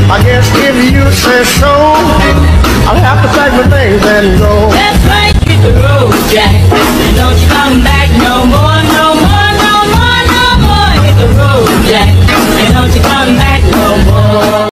I guess if you say so, I'll have to pack my things and go. That's right, hit the road, Jack. And don't you come back no more.